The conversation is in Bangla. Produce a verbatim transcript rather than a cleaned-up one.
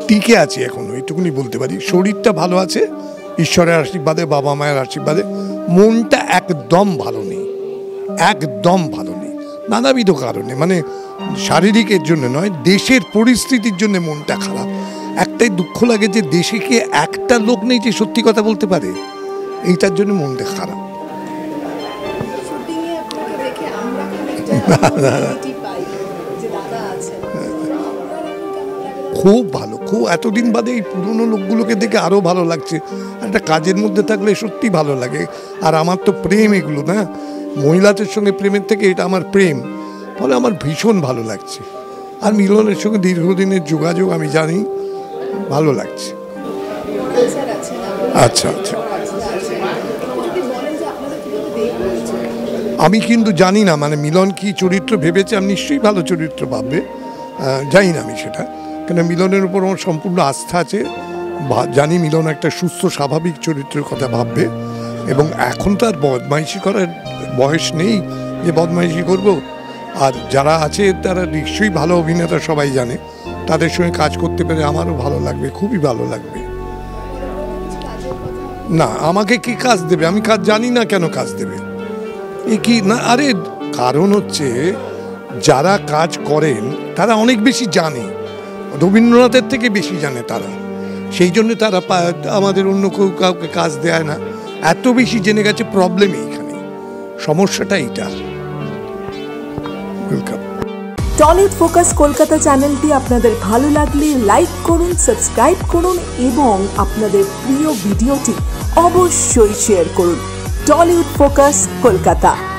টিকে আছি এখনো, এটুকুনি বলতে পারি। শরীরটা ভালো আছে ঈশ্বরের আশীর্বাদে, বাবা মায়ের আশীর্বাদে। মনটা একদম ভালো নেই, একদম ভালো নেই, নানাবিধ কারণে, মানে শারীরিকের জন্য নয়, দেশের পরিস্থিতির জন্য মনটা খারাপ। একটাই দুঃখ লাগে যে দেশে কি একটা লোক নেই যে সত্যি কথা বলতে পারে, এইটার জন্য মনটা খারাপ। খুব ভালো, খুব এতদিন বাদে এই পুরনো লোকগুলোকে দেখে আরও ভালো লাগছে। একটা কাজের মধ্যে থাকলে সত্যি ভালো লাগে। আর আমার তো প্রেম এগুলো না, মহিলাদের সঙ্গে প্রেমের থেকে এটা আমার প্রেম, ফলে আমার ভীষণ ভালো লাগছে। আর মিলনের সঙ্গে দীর্ঘদিনের যোগাযোগ, আমি জানি, ভালো লাগছে। আচ্ছা আচ্ছা, আমি কিন্তু জানি না মানে মিলন কি চরিত্র ভেবেছে। আমি নিশ্চয়ই ভালো চরিত্র ভাববে, জানি না আমি সেটা, কেন মিলনের উপর আমার সম্পূর্ণ আস্থা আছে। জানি মিলন একটা সুস্থ স্বাভাবিক চরিত্রের কথা ভাববে, এবং এখন তো আর বদমাইশি করার বয়স নেই যে বদমাইশি করব। আর যারা আছে তারা নিশ্চয়ই ভালো অভিনেতা, সবাই জানে। তাদের সঙ্গে কাজ করতে পেরে আমারও ভালো লাগবে, খুবই ভালো লাগবে। না, আমাকে কি কাজ দেবে? আমি কাজ জানি না, কেন কাজ দেবে? এ কি না, আরে কারণ হচ্ছে যারা কাজ করেন তারা অনেক বেশি জানে, রবীন্দ্রনাথের থেকে বেশি জানে তারা, সেই জন্য তারা আমাদের অন্য কেউ কাউকে কাজ দেয় না। এত বেশি জেনে গেছে, প্রবলেম এইখানে, সমস্যাটা এইটা। ওয়েলকাম। টলিউড ফোকাস কলকাতা চ্যানেলটি আপনাদের ভালো লাগলে লাইক করুন, সাবস্ক্রাইব করুন এবং আপনাদের প্রিয় ভিডিওটি অবশ্যই শেয়ার করুন। Tollywood focus Kolkata.